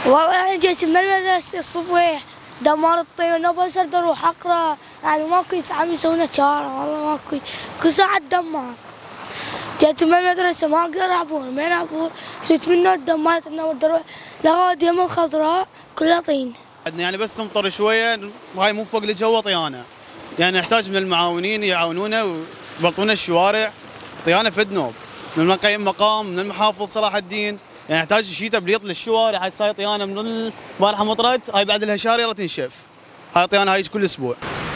والله أنا جيت من المدرسة الصبح دمار الطين وبس اروح اقرا، يعني ما كنت عم يسوون شارع، والله ما كنت كل ساعة دمار. جيت من المدرسة ما اقدر اعبر، من اعبر صرت منه الدمارت انه اروح لغاية يم الخضراء كلها طين. يعني بس تمطر شوية هاي مو فوق الجو طيانة، يعني نحتاج من المعاونين يعاونونا ويبلطونا الشوارع طيانة في ذنوب، من المقيم مقام من المحافظ صلاح الدين، يعني نحتاج شيء تبليط للشوارع. هاي صاير طيانة من البارحة مطرت، هاي بعد لها شهر يلا تنشف. هاي طيانة هاي كل اسبوع.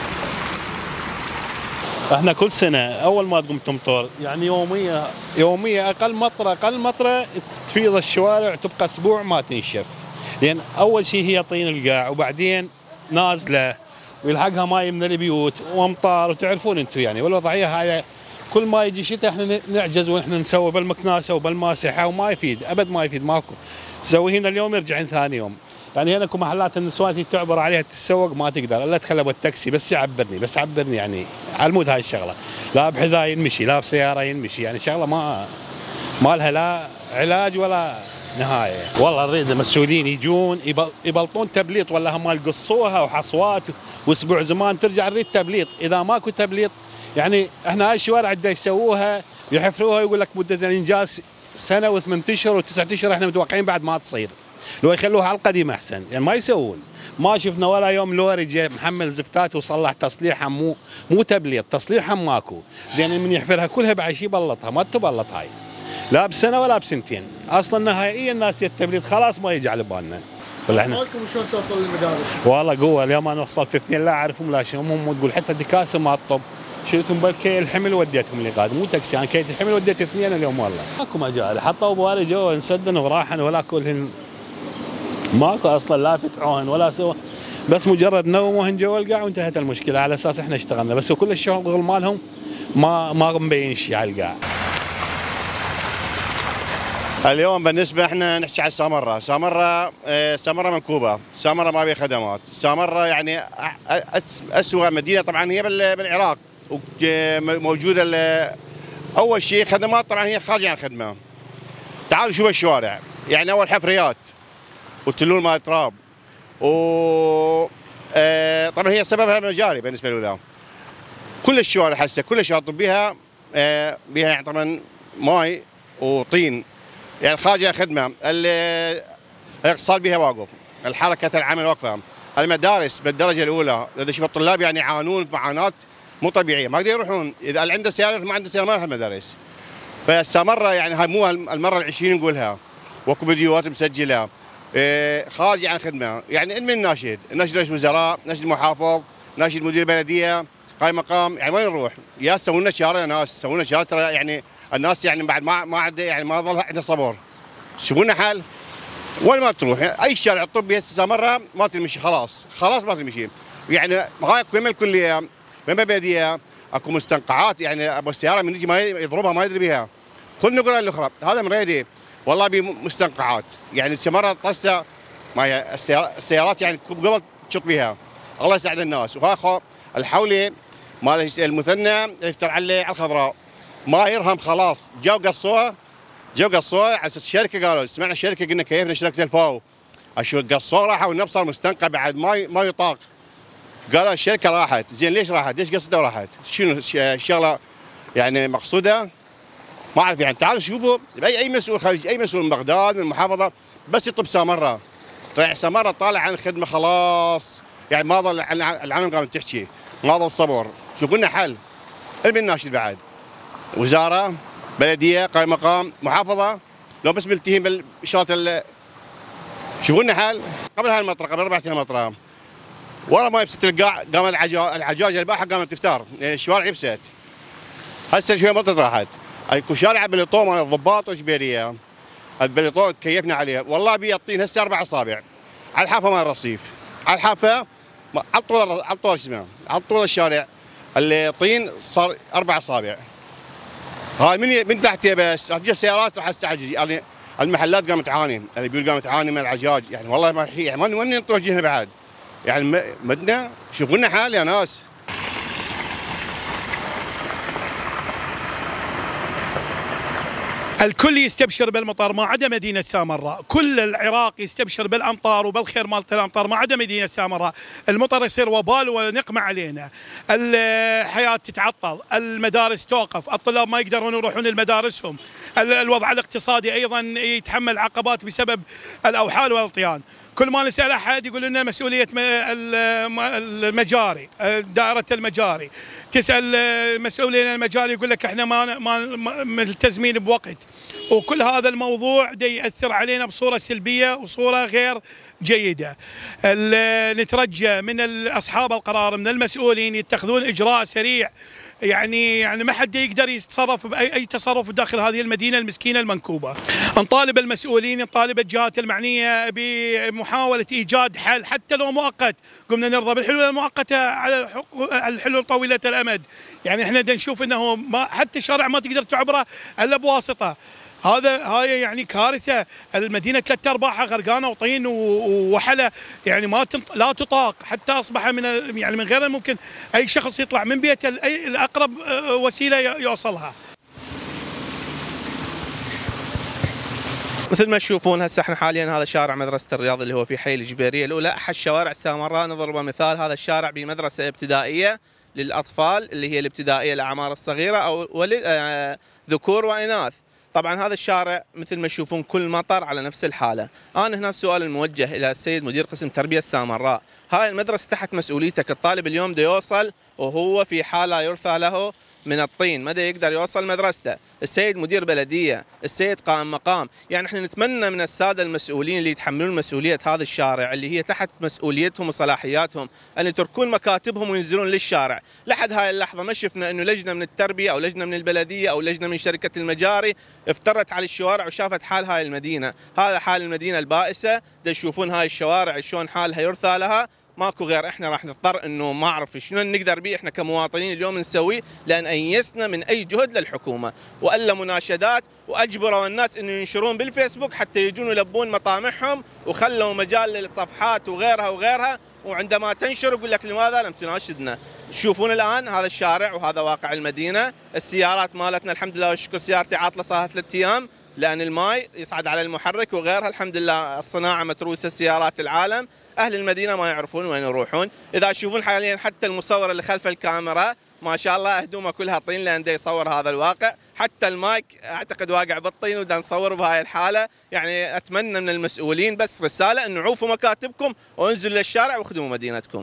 احنا كل سنه اول ما تقوم تمطر يعني يوميه اقل مطره تفيض الشوارع تبقى اسبوع ما تنشف، لان اول شيء هي طين القاع وبعدين نازله ويلحقها ماي من البيوت وامطار، وتعرفون انتم يعني والوضعيه هاي كل ما يجي شتاء احنا نعجز ونحن نسوي بالمكناسه وبالماسحه وما يفيد ابد، ما يفيد ماكو. تسوي هنا اليوم يرجعين ثاني يوم. يعني هنا محلات النسوان تعبر عليها تتسوق ما تقدر الا تخلى بالتاكسي بس يعبرني يعني على المود. هاي الشغله لا بحذاء ينمشي لا بسياره ينمشي، يعني شغله ما لها لا علاج ولا نهايه. والله نريد المسؤولين يجون يبلطون تبليط، ولا هم يقصوها وحصوات واسبوع زمان ترجع نريد تبليط. اذا ماكو تبليط يعني احنا هاي الشوارع دا يسووها يحفروها يقول لك مده الانجاز سنه و8 اشهر و9 اشهر، احنا متوقعين بعد ما تصير. لو يخلوها على القديم احسن، يعني ما يسوون. ما شفنا ولا يوم لوري جاي محمل زفتات وصلح تصليحها، مو تبليط، تصليحها ماكو. زين من يحفرها كلها بعد شي بلطها، ما تبلط هاي لا بسنه ولا بسنتين. اصلا نهائيا ناس التبليط خلاص ما يجي على بالنا. ولا احنا مالكم شلون توصل للمدارس؟ والله قوه اليوم انا وصلت اثنين لا اعرفهم لا شيء، هم تقول حتى دكاسه ما تطب، شلتهم بالكي الحمل وديتهم اللي قاعد مو تاكسي، انا كيت الحمل وديت اثنين اليوم. والله ماكو مجال، حطوا بوالي جو انسدن وراحن ولا كلهن ماكو اصلا لا فتحوهن ولا سوى، بس مجرد نوموهن جوا القاع وانتهت المشكله. على اساس احنا اشتغلنا بس وكل الشغل مالهم ما مبين شيء على القاع. اليوم بالنسبه احنا نحكي على سامره منكوبه، سامره ما بها خدمات، سامره يعني اسوء مدينه طبعا هي بالعراق، موجوده اول شيء خدمات طبعا هي خارجه عن الخدمه. تعالوا شوفوا الشوارع، يعني اول حفريات وتلول مال تراب طبعا هي سببها مجاري بالنسبه له. كل الشوارع هسه كل الشواطئ بها يعني طبعا ماي وطين، يعني خارج الخدمه. الاقتصاد بها واقف، الحركه العمل واقفه، المدارس بالدرجه الاولى اذا شوف الطلاب يعني يعانون معاناه مو طبيعيه، ما يقدروا يروحون، اذا اللي عنده سياره ما عنده سياره ما يروح المدارس. فاستمر يعني هاي مو المره ال20 نقولها، واكو فيديوهات مسجله خارج عن خدمه. يعني من ناشد رئيس وزراء، ناشد محافظ، ناشد مدير بلديه، قائم مقام، يعني وين نروح؟ يا سووا لنا شارع، يا ناس سووا لنا شارع، ترى يعني الناس يعني بعد ما عاد يعني ما ظل عندها صبر. شوفوا لنا حل. وين ما تروح يعني اي شارع الطبي هسه مره ما تمشي، خلاص ما تمشي. يعني هاي وين الكليه؟ وين البلديه؟ اكو مستنقعات، يعني ابو السياره من يجي ما يضربها ما يدري بها. كل نقرا الاخرى هذا مريدي والله بمستنقعات، يعني مرة طسه ما هي السيارات يعني قبل تشط بها. الله يساعد الناس. وهاخو الحولي مال المثنى يفتر على الخضراء ما يرهم، خلاص جو قصوها على اساس الشركه. قالوا سمعنا الشركه قلنا كيف نشرك الفاو اشو قصوها راحوا ونبصر مستنقع بعد ما يطاق. قالوا الشركه راحت. زين ليش راحت؟ ليش قصتها وراحت؟ شنو الشغله يعني مقصوده؟ ما اعرف. يعني تعالوا شوفوا اي مسؤول خارجي، اي مسؤول من بغداد من المحافظه بس يطب سامره، طلع سامره طالع عن الخدمه خلاص، يعني ما ظل العالم قامت تحكي، ما ظل صبر. شوفوا لنا حل. من ناشد بعد وزاره، بلديه، قائم مقام، محافظه، لو بس ملتهين بالشغلات شوفوا لنا حل. قبل هاي المطره، قبل 4 ايام مطره ورا ما يبست القاع قامت العجاج الباحه قامت تفتار، يعني الشوارع يبست. هسه شويه مطر راحت. اكو شارع بليطو مال الضباط وجبيريه، البليطو كيفنا عليه والله بيطين هسه 4 اصابع على الحافه مال الرصيف، على الحافه على طول شو اسمه، على طول الشارع اللي طين صار 4 اصابع. هاي من تحت بس راح تجي السيارات راح تستعجل، يعني المحلات قامت تعاني، اللي بيقول قامت تعاني من العجاج، يعني والله ما يعني وين نروح جهنا بعد؟ يعني مدنا شوفوا لنا حال يا ناس. الكل يستبشر بالمطر ما عدا مدينة سامراء، كل العراق يستبشر بالأمطار وبالخير مالت الأمطار ما عدا مدينة سامراء. المطر يصير وبال ونقمة علينا، الحياة تتعطل، المدارس توقف، الطلاب ما يقدرون يروحون لمدارسهم، الوضع الاقتصادي أيضا يتحمل عقبات بسبب الأوحال والطيان. كل ما نسأل أحد يقول لنا مسؤولية المجاري، دائرة المجاري. تسأل مسؤولين المجاري يقول لك احنا ما ملتزمين بوقت. وكل هذا الموضوع دا يأثر علينا بصورة سلبية وصورة غير جيدة. نترجى من أصحاب القرار من المسؤولين يتخذون إجراء سريع، يعني ما حد يقدر يتصرف بأي تصرف داخل هذه المدينة المسكينة المنكوبة. نطالب المسؤولين، نطالب الجهات المعنية بمحاولة إيجاد حل حتى لو مؤقت. قمنا نرضى بالحلول المؤقتة على الحلول طويلة الأمد. يعني احنا نشوف انه حتى الشارع ما تقدر تعبره الا بواسطة. هاي يعني كارثة. المدينة 3/4 غرقانة وطين ووحلة، يعني لا تطاق. حتى أصبح من غير الممكن أي شخص يطلع من بيته الأقرب وسيلة يوصلها. مثل ما تشوفون هسه احنا حاليا هذا شارع مدرسة الرياض اللي هو في حي الجبيرية الأولى، أحد شوارع سامراء. نضرب مثال، هذا الشارع بمدرسة ابتدائية للأطفال اللي هي الابتدائية الأعمار الصغيرة أو ذكور وإناث. طبعا هذا الشارع مثل ما تشوفون كل مطر على نفس الحالة. أنا هنا السؤال الموجه إلى السيد مدير قسم تربية سامراء، هاي المدرسة تحت مسؤوليتك، الطالب اليوم دا يوصل وهو في حالة يرثى له من الطين، مدى يقدر يوصل مدرسته. السيد مدير بلدية، السيد قائم مقام، يعني احنا نتمنى من السادة المسؤولين اللي يتحملون مسؤولية هذا الشارع اللي هي تحت مسؤوليتهم وصلاحياتهم أن يتركون مكاتبهم وينزلون للشارع. لحد هاي اللحظة ما شفنا أنه لجنة من التربية أو لجنة من البلدية أو لجنة من شركة المجاري افترت على الشوارع وشافت حال هاي المدينة. هذا حال المدينة البائسة. دا يشوفون هاي الشوارع شلون حالها يرثى لها. ماكو غير، احنا راح نضطر انه ما اعرف شنو نقدر به احنا كمواطنين اليوم نسويه، لان ايسنا من اي جهد للحكومه والا مناشدات، واجبروا الناس انه ينشرون بالفيسبوك حتى يجون يلبون مطامعهم، وخلوا مجال للصفحات وغيرها وعندما تنشر يقول لك لماذا لم تناشدنا. تشوفون الان هذا الشارع وهذا واقع المدينه. السيارات مالتنا الحمد لله والشكر سيارتي عاطله صار 3 ايام لان الماي يصعد على المحرك وغيرها. الحمد لله الصناعه متروسه سيارات العالم. أهل المدينة ما يعرفون وين يروحون. إذا تشوفون حاليا حتى المصور اللي خلف الكاميرا ما شاء الله هدومه كلها طين لأن دا يصور هذا الواقع. حتى المايك أعتقد واقع بالطين ودا نصور بهاي الحالة. يعني أتمنى من المسؤولين بس رسالة أنه عوفوا مكاتبكم وانزلوا للشارع واخدموا مدينتكم.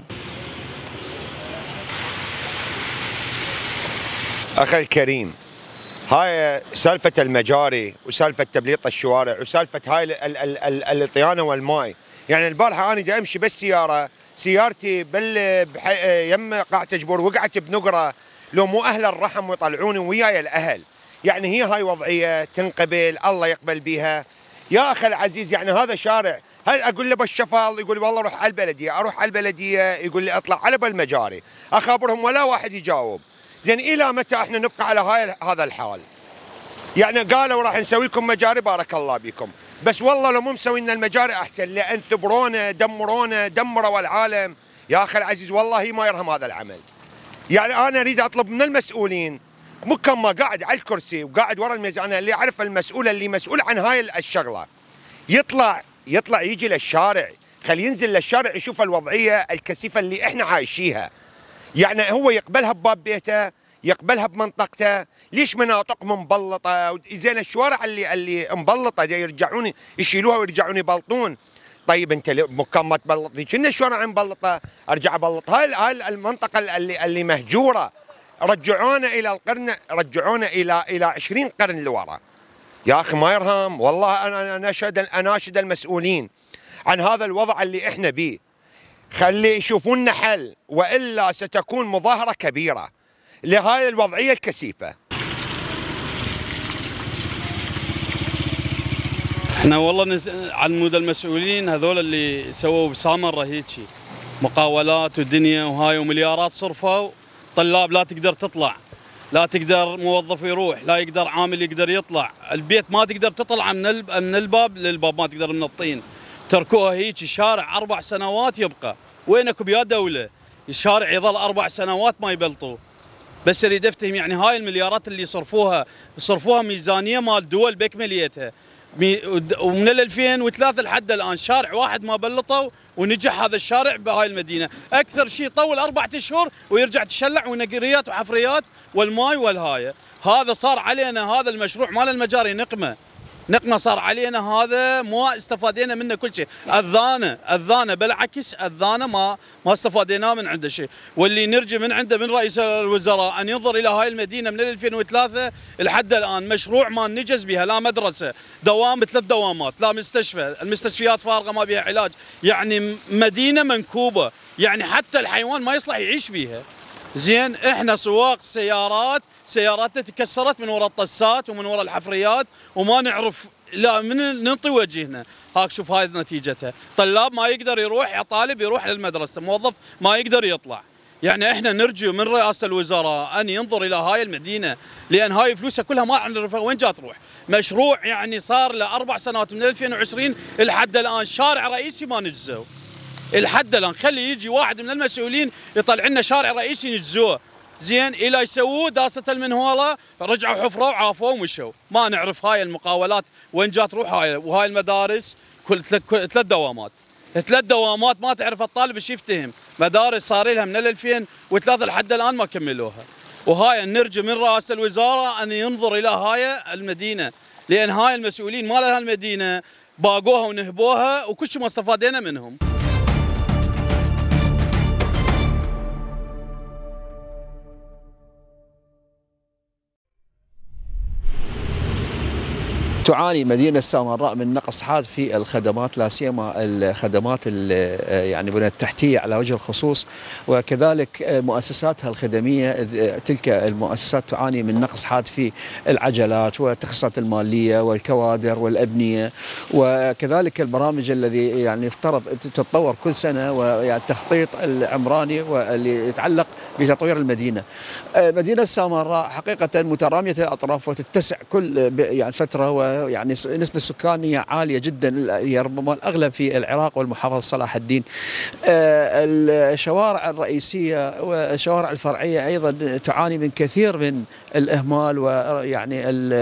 أخي الكريم، هاي سالفة المجاري وسالفة تبليط الشوارع وسالفة هاي الطيانة والماي. يعني البارحة أنا جاي أمشي بالسيارة، سيارتي يم قاعة جبور وقعت بنقرة، لو مو أهل الرحم ويطلعوني وياي الأهل. يعني هي هاي وضعية تنقبل، الله يقبل بيها. يا أخي العزيز، يعني هذا شارع، هاي أقول له بالشفال يقول لي والله روح على البلدية، أروح على البلدية يقول لي أطلع على بالمجاري، أخابرهم ولا واحد يجاوب. زين إلى متى إحنا نبقى على هذا الحال؟ يعني قالوا راح نسوي لكم مجاري، بارك الله بكم، بس والله لو مو مسوينا المجاري احسن، لان تبرونا دمرونا دمروا العالم. يا اخي العزيز والله ما يرهم هذا العمل. يعني انا اريد اطلب من المسؤولين، مو كما قاعد على الكرسي وقاعد ورا الميزانيه اللي يعرف المسؤول اللي مسؤول عن هاي الشغله، يطلع يجي للشارع، خلي ينزل للشارع يشوف الوضعيه الكثيفه اللي احنا عايشيها. يعني هو يقبلها بباب بيته، يقبلها بمنطقته. ليش مناطق مبلطه؟ زين الشوارع اللي مبلطه يرجعون يشيلوها ويرجعون يبلطون. طيب انت مكان ما تبلطني كنا الشوارع مبلطه ارجع ابلط. هاي المنطقه اللي مهجوره، رجعونا الى القرن، رجعونا الى 20 قرن لورا. يا اخي ما يرهم والله. انا اناشد المسؤولين عن هذا الوضع اللي احنا بيه، خلي يشوفون لنا حل، والا ستكون مظاهره كبيره لهاي الوضعيه الكثيفه. احنا والله عن مود المسؤولين هذول اللي سووا بسامراء هيجي مقاولات ودنيا وهاي ومليارات صرفوا، طلاب لا تقدر تطلع، لا تقدر موظف يروح، لا يقدر عامل يقدر يطلع، البيت ما تقدر تطلع من الباب للباب، ما تقدر من الطين. تركوها هيك شارع 4 سنوات يبقى. وينك بيا دولة؟ الشارع يظل 4 سنوات ما يبلطوه. بس اريد افتهم يعني هاي المليارات اللي صرفوها ميزانيه مال دول باكمليتها، ومن 2003 لحد الان شارع واحد ما بلطوا ونجح هذا الشارع بهاي المدينه، اكثر شيء طول 4 اشهر ويرجع تشلع ونقريات وحفريات والماي والهايه. هذا صار علينا هذا المشروع مال المجاري نقمه صار علينا، هذا ما استفادينا منه كل شيء. اذانا بالعكس، اذانا ما استفادينا من عنده شيء. واللي نرجو من عنده من رئيس الوزراء ان ينظر الى هاي المدينه من 2003 لحد الان مشروع ما نجز بها، لا مدرسه، دوام 3 دوامات، لا مستشفى، المستشفيات فارغه ما بها علاج، يعني مدينه منكوبه، يعني حتى الحيوان ما يصلح يعيش بيها. زين احنا سواق سياراتنا تكسرت من وراء الطسات ومن وراء الحفريات وما نعرف لا من ننطي وجهنا. هاك شوف هاي نتيجتها، طلاب ما يقدر يروح، طالب يروح للمدرسه، موظف ما يقدر يطلع. يعني احنا نرجو من رئاسه الوزراء ان ينظر الى هاي المدينه، لان هاي فلوسها كلها ما نعرفها وين جات تروح. مشروع يعني صار له 4 سنوات من 2020 لحد الان شارع رئيسي ما نجزوه. لحد الان خلي يجي واحد من المسؤولين يطلع لنا شارع رئيسي نجزوه. زين الى يسووه داسه المنهوله، رجعوا حفروا وعافوا ومشوا. ما نعرف هاي المقاولات وين جات تروح. وهاي المدارس كل 3 دوامات، 3 دوامات ما تعرف الطالب ايش يفتهم. مدارس صار لها من 2003 لحد الان ما كملوها. وهاي نرجو من رئاسه الوزاره ان ينظر الى هاي المدينه، لان هاي المسؤولين مال هالمدينه باقوها ونهبوها وكل شيء ما استفادينا منهم. تعاني مدينة السامراء من نقص حاد في الخدمات، لا سيما الخدمات يعني البنية التحتية على وجه الخصوص، وكذلك مؤسساتها الخدمية. تلك المؤسسات تعاني من نقص حاد في العجلات والتخصصات المالية والكوادر والأبنية، وكذلك البرامج الذي يعني يفترض تتطور كل سنة، والتخطيط العمراني واللي يتعلق بتطوير المدينة. مدينة السامراء حقيقة مترامية الأطراف وتتسع كل يعني فترة، يعني نسبة السكانية عالية جدا، هي ربما الأغلب في العراق والمحافظة صلاح الدين. الشوارع الرئيسية والشوارع الفرعية أيضا تعاني من كثير من الإهمال، ويعني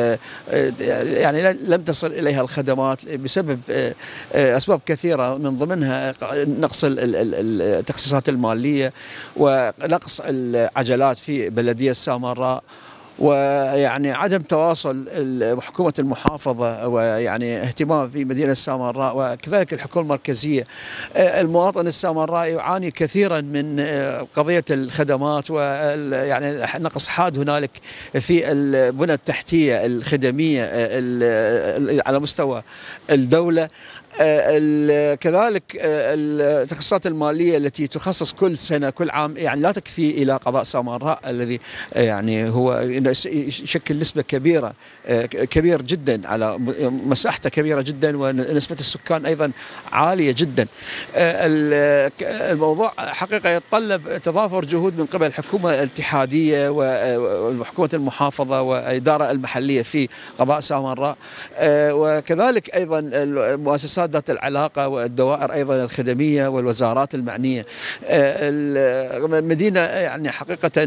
يعني لم تصل إليها الخدمات بسبب أسباب كثيرة، من ضمنها نقص التخصيصات المالية ونقص العجلات في بلدية السامراء، ويعني عدم تواصل حكومة المحافظة ويعني اهتمام في مدينة السامراء، وكذلك الحكومة المركزية. المواطن السامراء يعاني كثيرا من قضية الخدمات، ويعني نقص حاد هنالك في البنى التحتية الخدمية على مستوى الدولة. كذلك التخصصات المالية التي تخصص كل سنة كل عام يعني لا تكفي إلى قضاء سامراء الذي يعني هو يشكل نسبة كبير جدا، على مساحته كبيرة جدا، ونسبة السكان أيضا عالية جدا. الموضوع حقيقة يتطلب تضافر جهود من قبل الحكومة الاتحادية وحكومة المحافظة والإدارة المحلية في قضاء سامراء، وكذلك أيضا المؤسسات ذات العلاقة والدوائر أيضا الخدمية والوزارات المعنية. المدينة يعني حقيقة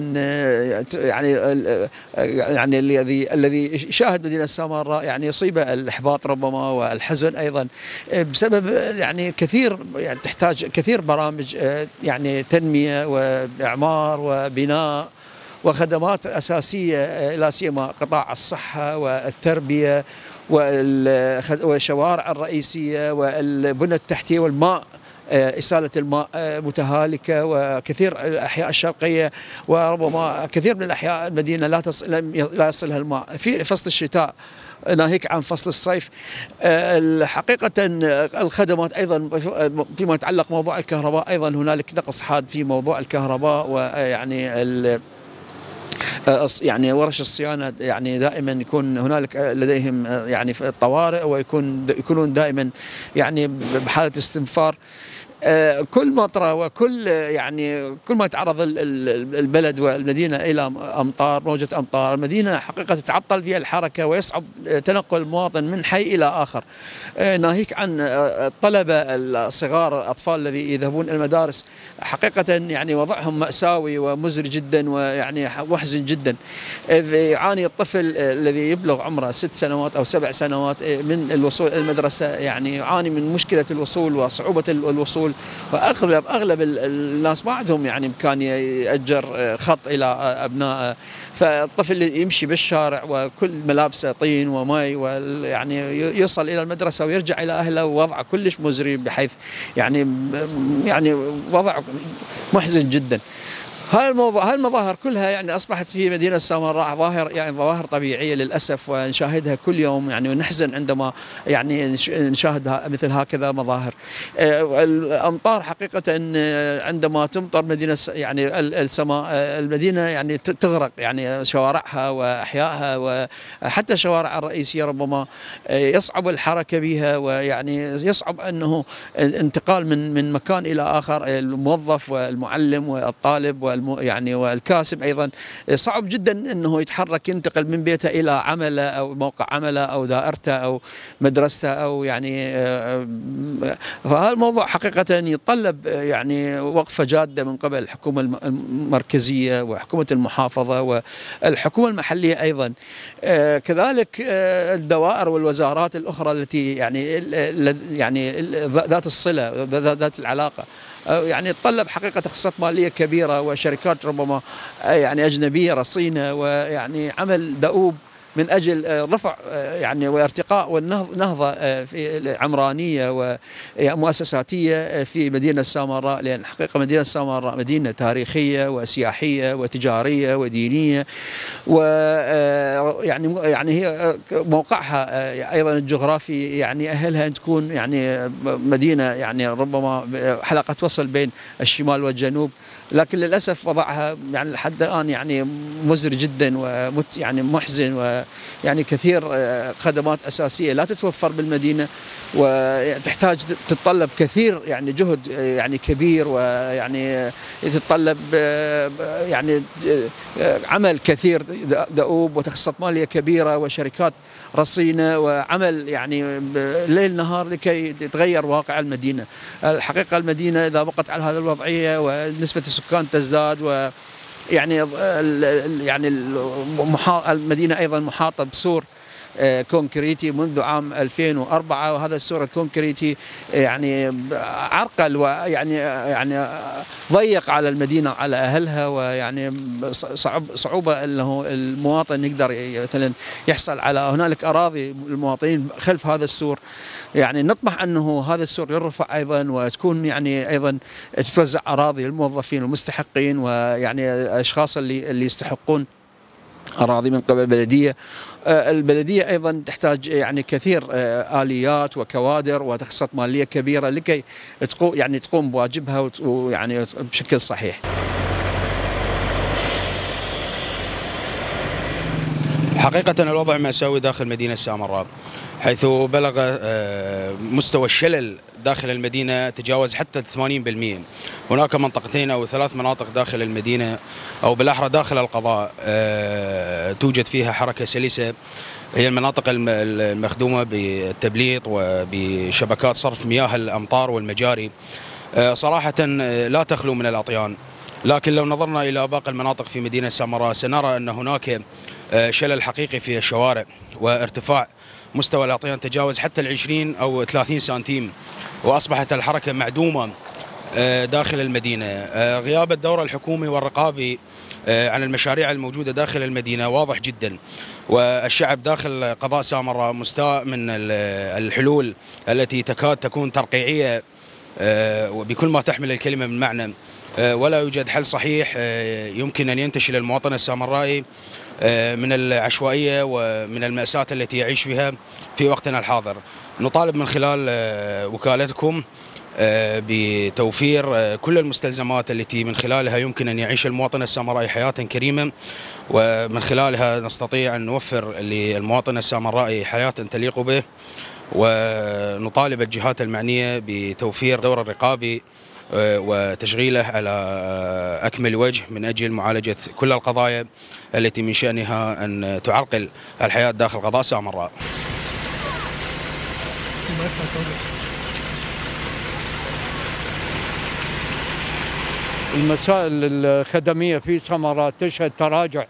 يعني الذي شاهد مدينة السامراء يعني يصيبه الإحباط ربما والحزن أيضا، بسبب يعني كثير يعني تحتاج كثير برامج يعني تنمية وإعمار وبناء وخدمات أساسية، لا سيما قطاع الصحة والتربية والشوارع الرئيسية والبنى التحتية والماء. إسالة الماء متهالكة، وكثير الأحياء الشرقية وربما كثير من الأحياء المدينة لا يصلها الماء في فصل الشتاء، ناهيك عن فصل الصيف. حقيقة الخدمات أيضا فيما يتعلق موضوع الكهرباء، أيضا هنالك نقص حاد في موضوع الكهرباء، ويعني يعني ورش الصيانة يعني دائما يكون هنالك لديهم يعني في الطوارئ، ويكونون دائما يعني بحالة استنفار. كل مطره وكل يعني كل ما يتعرض البلد والمدينه الى امطار، موجه امطار، المدينه حقيقه تتعطل فيها الحركه ويصعب تنقل المواطن من حي الى اخر. ناهيك عن الطلبه الصغار، الاطفال الذي يذهبون المدارس، حقيقه يعني وضعهم مأساوي ومزري جدا ويعني محزن جدا. إذ يعاني الطفل الذي يبلغ عمره 6 سنوات او 7 سنوات من الوصول الى المدرسه، يعني يعاني من مشكله الوصول وصعوبه الوصول، واغلب الناس ما عندهم يعني امكان يأجر خط الى ابنائه، فالطفل يمشي بالشارع وكل ملابسه طين وماء، ويعني يوصل الى المدرسه ويرجع الى اهله ووضعه كلش مزري، بحيث يعني وضع محزن جدا. هاي المظاهر كلها يعني اصبحت في مدينه السامراء ظواهر طبيعيه للاسف، ونشاهدها كل يوم يعني، ونحزن عندما يعني نشاهد مثل هكذا مظاهر. الامطار حقيقه عندما تمطر مدينه يعني السماء، المدينه يعني تغرق، يعني شوارعها واحيائها وحتى الشوارع الرئيسيه ربما يصعب الحركه بها، ويعني يصعب انه انتقال من مكان الى اخر. الموظف والمعلم والطالب يعني والكاسب ايضا صعب جدا انه يتحرك، ينتقل من بيته الى عمله او موقع عمله او دائرته او مدرسته او يعني. فهذا الموضوع حقيقه يتطلب يعني وقفه جاده من قبل الحكومه المركزيه وحكومه المحافظه والحكومه المحليه ايضا، كذلك الدوائر والوزارات الاخرى التي يعني ذات الصله ذات العلاقه، يعني تطلب حقيقة تخصصات مالية كبيرة وشركات ربما يعني أجنبية رصينة، ويعني عمل دؤوب من أجل رفع يعني وارتقاء والنهضة في عمرانية ومؤسساتية في مدينة السامراء، لأن حقيقة مدينة السامراء مدينة تاريخية وسياحية وتجارية ودينية، ويعني هي موقعها أيضا الجغرافي يعني يأهلها أن تكون يعني مدينة يعني ربما حلقة وصل بين الشمال والجنوب، لكن للأسف وضعها يعني لحد الآن يعني مزري جدا ويعني محزن، ويعني كثير خدمات أساسية لا تتوفر بالمدينة، وتحتاج تتطلب كثير يعني جهد يعني كبير، ويعني تتطلب يعني عمل كثير دؤوب وتخصصات مالية كبيرة وشركات رصينة وعمل يعني ليل نهار لكي يتغير واقع المدينة. الحقيقة المدينة إذا بقت على هذه الوضعية ونسبة السكان تزداد، ويعني المدينة أيضا محاطة بسور كونكريتي منذ عام 2004، وهذا السور الكونكريتي يعني عرقل ويعني ضيق على المدينة على أهلها، ويعني صعوبة أنه المواطن يقدر مثلا يحصل على هنالك أراضي المواطنين خلف هذا السور. يعني نطمح أنه هذا السور يرفع أيضا، وتكون يعني أيضا تتوزع أراضي للموظفين والمستحقين ويعني الأشخاص اللي يستحقون أراضي من قبل البلدية. البلدية أيضا تحتاج يعني كثير آليات وكوادر وتخصصات مالية كبيرة لكي تقوم بواجبها ويعني بشكل صحيح. حقيقة الوضع مأساوي داخل مدينة السامراء، حيث بلغ مستوى الشلل داخل المدينة تجاوز حتى 80%. هناك منطقتين أو 3 مناطق داخل المدينة أو بالأحرى داخل القضاء توجد فيها حركة سلسة، هي المناطق المخدومة بالتبليط وبشبكات صرف مياه الأمطار والمجاري. صراحة لا تخلو من الأطيان، لكن لو نظرنا إلى باقي المناطق في مدينة السامراء سنرى أن هناك شلل حقيقي في الشوارع، وارتفاع مستوى الأطيان تجاوز حتى 20 أو 30 سنتيم، وأصبحت الحركة معدومة داخل المدينة. غياب الدور الحكومي والرقابي عن المشاريع الموجودة داخل المدينة واضح جدا، والشعب داخل قضاء سامراء مستاء من الحلول التي تكاد تكون ترقيعية وبكل ما تحمل الكلمة من معنى، ولا يوجد حل صحيح يمكن أن ينتشل المواطن السامرائي من العشوائية ومن المأساة التي يعيش بها في وقتنا الحاضر. نطالب من خلال وكالتكم بتوفير كل المستلزمات التي من خلالها يمكن أن يعيش المواطن السامرائي حياة كريمة، ومن خلالها نستطيع أن نوفر للمواطن السامرائي حياة تليق به ونطالب الجهات المعنية بتوفير دور الرقابي وتشغيله على أكمل وجه من أجل معالجة كل القضايا التي من شأنها أن تعرقل الحياة داخل قضاء سامراء. المسائل الخدمية في سامراء تشهد تراجع.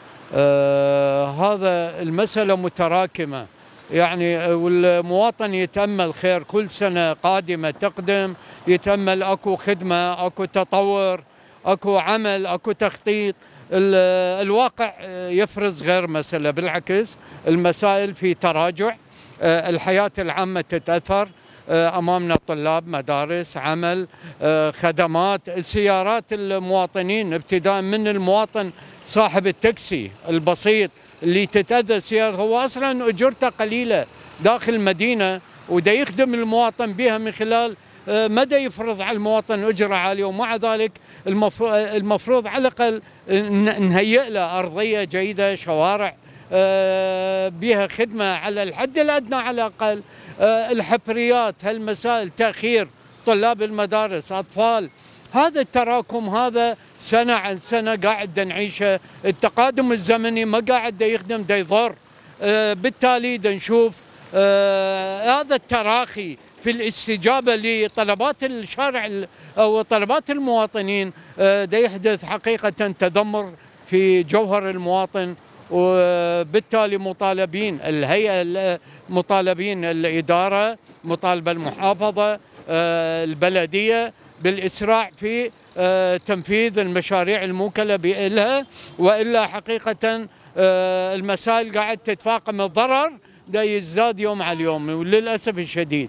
هذا المسألة متراكمة، يعني والمواطن يتأمل خير، كل سنة قادمة تقدم يتأمل أكو خدمة، أكو تطور، أكو عمل، أكو تخطيط. الواقع يفرز غير مسألة، بالعكس المسائل في تراجع. الحياة العامة تتأثر، أمامنا طلاب، مدارس، عمل، خدمات، سيارات المواطنين، ابتداء من المواطن صاحب التاكسي البسيط اللي تتأذى سيارة، هو أصلا أجرته قليلة داخل المدينة ودا يخدم المواطن بها من خلال مدى يفرض على المواطن أجرة عالية، ومع ذلك المفروض على الأقل نهيئ له أرضية جيدة، شوارع بها خدمة على الحد الأدنى على الأقل. الحفريات، هالمسائل، تأخير طلاب المدارس، أطفال، هذا التراكم هذا سنة عن سنة قاعد نعيشه. التقادم الزمني ما قاعد يخدم، دا يضر. بالتالي دا نشوف هذا التراخي في الاستجابة لطلبات الشارع أو طلبات المواطنين، دا يحدث حقيقة تذمر في جوهر المواطن. وبالتالي مطالبين الهيئة، مطالبين الإدارة، مطالبة المحافظة، البلدية بالإسراع في تنفيذ المشاريع الموكلة بها، وإلا حقيقة المسائل قاعد تتفاقم، الضرر دا يزداد يوم على اليوم وللأسف الشديد.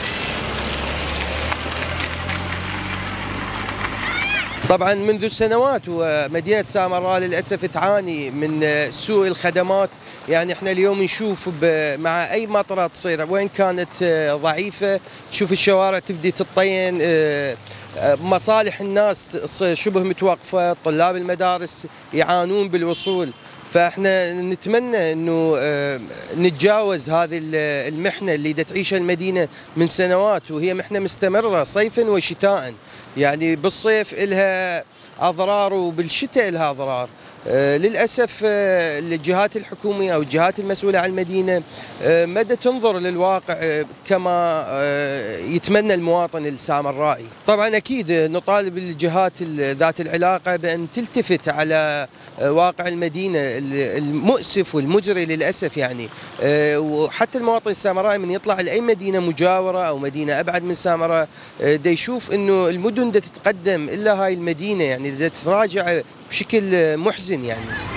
طبعا منذ سنوات ومدينة سامراء للأسف تعاني من سوء الخدمات. يعني احنا اليوم نشوف مع أي مطرة تصير وين كانت ضعيفة، تشوف الشوارع تبدي تطين، مصالح الناس شبه متوقفة، طلاب المدارس يعانون بالوصول. فاحنا نتمنى انه نتجاوز هذه المحنة اللي تعيشها المدينة من سنوات، وهي محنة مستمرة صيفا وشتاء. يعني بالصيف إلها أضرار وبالشتاء إلها أضرار. للأسف الجهات الحكومية أو الجهات المسؤولة عن المدينة مدى تنظر للواقع كما يتمنى المواطن السامرائي. طبعا أكيد نطالب الجهات ذات العلاقة بأن تلتفت على واقع المدينة المؤسف والمجري للأسف. يعني وحتى المواطن السامرائي من يطلع لأي مدينة مجاورة أو مدينة أبعد من سامراء دا يشوف أنه المدن دا تتقدم إلا هاي المدينة، يعني دا تتراجع بشكل محزن يعني.